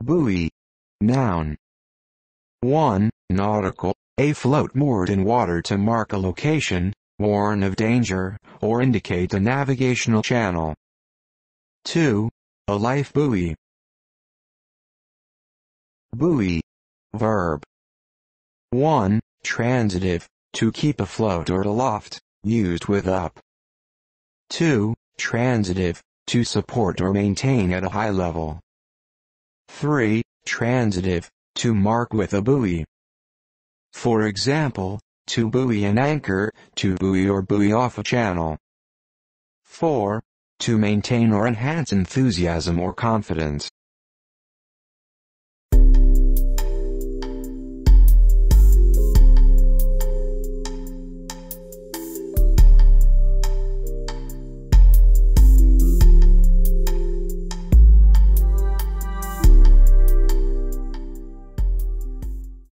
Buoy. Noun. 1. Nautical, a float moored in water to mark a location, warn of danger, or indicate a navigational channel. 2. A life buoy. Buoy. Verb. 1. Transitive, to keep afloat or aloft, used with up. 2. Transitive, to support or maintain at a high level. 3. Transitive, to mark with a buoy. For example, to buoy an anchor, to buoy or buoy off a channel. 4. To maintain or enhance enthusiasm or confidence.